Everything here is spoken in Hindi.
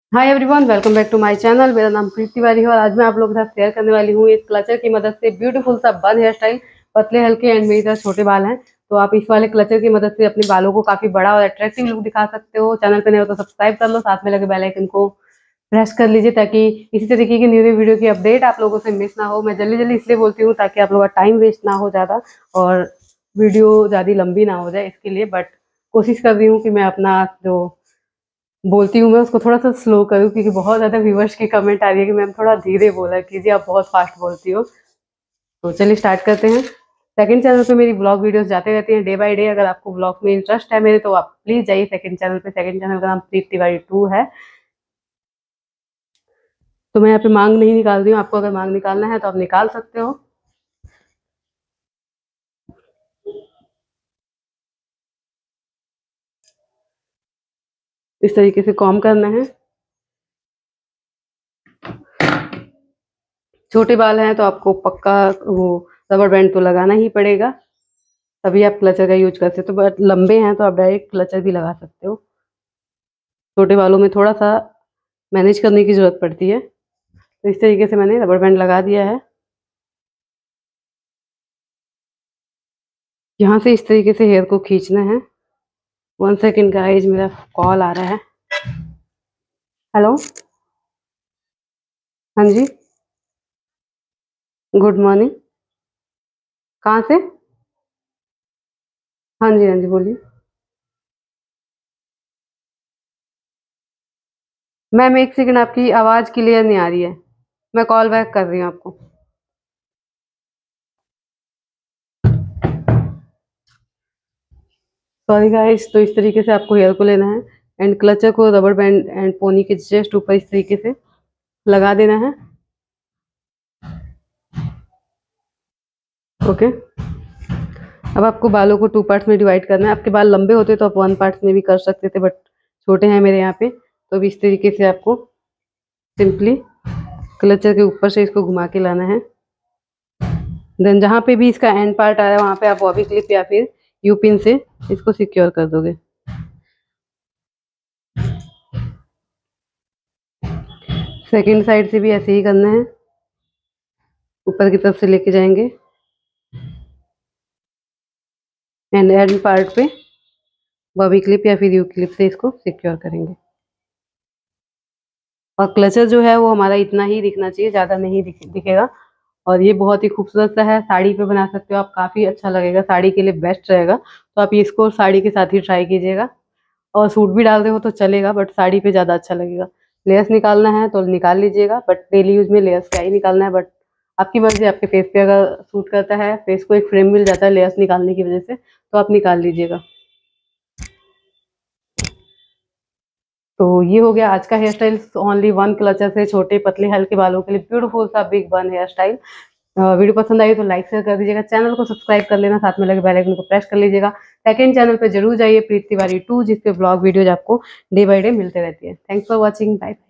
Hi everyone, welcome back to my channel. मेरा नाम प्रीति तिवारी है और आज मैं आप लोगों के साथ शेयर करने वाली हूँ एक क्लचर की मदद से ब्यूटीफुल सा बन हेयर स्टाइल। पतले हल्के एंड मेरी तरह छोटे बाल हैं तो आप इस वाले क्लचर की मदद से अपने बालों को काफी बड़ा और अट्रैक्टिव लुक दिखा सकते हो। चैनल पे नए हो तो सब्सक्राइब कर लो, साथ में लगे बेल आइकन को प्रेस कर लीजिए ताकि इसी तरीके की न्यू वीडियो की अपडेट आप लोगों से मिस ना हो। मैं जल्दी जल्दी इसलिए बोलती हूँ ताकि आप लोगों का टाइम वेस्ट ना हो ज़्यादा और वीडियो ज़्यादा लंबी ना हो जाए इसके लिए। बट कोशिश कर रही हूँ कि मैं अपना जो बोलती हूँ मैं उसको थोड़ा सा स्लो करूँ क्योंकि बहुत ज़्यादा व्यूवर्स की कमेंट आ रही है कि मैम थोड़ा धीरे बोला कीजिए, आप बहुत फास्ट बोलती हो। तो चलिए स्टार्ट करते हैं। सेकंड चैनल पे मेरी ब्लॉग वीडियोस जाते रहती हैं डे बाय डे। अगर आपको ब्लॉग में इंटरेस्ट है मेरे तो आप प्लीज़ जाइए सेकंड चैनल पे। सेकंड चैनल का नाम प्रीति तिवारी 2 है। तो मैं यहाँ पे मांग नहीं निकाल रही हूँ, आपको अगर मांग निकालना है तो आप निकाल सकते हो। इस तरीके से कॉम्ब करना है। छोटे बाल हैं तो आपको पक्का वो रबर बैंड तो लगाना ही पड़ेगा, तभी आप क्लचर का यूज कर सकते हो। बट लंबे हैं तो आप डायरेक्ट क्लचर भी लगा सकते हो। छोटे बालों में थोड़ा सा मैनेज करने की ज़रूरत पड़ती है। तो इस तरीके से मैंने रबर बैंड लगा दिया है। यहाँ से इस तरीके से हेयर को खींचना है। 1 सेकेंड गाइस, मेरा कॉल आ रहा है। हेलो, हाँ जी, गुड मॉर्निंग। कहाँ से? हाँ जी, हाँ जी, बोलिए। मैम 1 सेकेंड, आपकी आवाज़ क्लियर नहीं आ रही है। मैं कॉल बैक कर रही हूँ आपको। सॉरी गाइस, तो इस तरीके से आपको हेयर को लेना है एंड क्लचर को रबर बैंड एंड पोनी के जस्ट ऊपर इस तरीके से लगा देना है। ओके, अब आपको बालों को 2 पार्ट्स में डिवाइड करना है। आपके बाल लंबे होते तो आप 1 पार्ट में भी कर सकते थे, बट छोटे हैं मेरे यहाँ पे, तो अभी इस तरीके से आपको सिंपली क्लचर के ऊपर से इसको घुमा के लाना है। देन जहाँ पे भी इसका एंड पार्ट आ रहा है वहाँ पे आप बॉबी क्लिप या फिर यू पिन से इसको सिक्योर कर दोगे। सेकंड साइड से भी ऐसे ही करना है, ऊपर की तरफ से लेके जाएंगे एंड एंड पार्ट पे बॉबी क्लिप या फिर यू क्लिप से इसको सिक्योर करेंगे। और क्लचर जो है वो हमारा इतना ही दिखना चाहिए, ज़्यादा नहीं दिखेगा। और ये बहुत ही खूबसूरत सा है, साड़ी पे बना सकते हो आप, काफ़ी अच्छा लगेगा, साड़ी के लिए बेस्ट रहेगा। तो आप इसको साड़ी के साथ ही ट्राई कीजिएगा। और सूट भी डाल रहे हो तो चलेगा, बट साड़ी पे ज़्यादा अच्छा लगेगा। लेयर्स निकालना है तो निकाल लीजिएगा, बट डेली यूज में लेयर्स क्या ही निकालना है। बट आपकी मर्जी, आपके फेस पे अगर सूट करता है, फेस को एक फ्रेम मिल जाता है लेयर्स निकालने की वजह से, तो आप निकाल लीजिएगा। तो ये हो गया आज का हेयर स्टाइल। ओनली 1 क्लचर से छोटे पतले हल्के बालों के लिए ब्यूटीफुल सा बिग बन हेयर स्टाइल। वीडियो पसंद आई तो लाइक शेयर कर दीजिएगा, चैनल को सब्सक्राइब कर लेना, साथ में लगे बेल आइकन को प्रेस कर लीजिएगा। सेकंड चैनल पे जरूर जाइए, प्रीति तिवारी 2, जिसपे ब्लॉग वीडियोज आपको डे बाय डे मिलते रहती है। Thanks for watching, bye.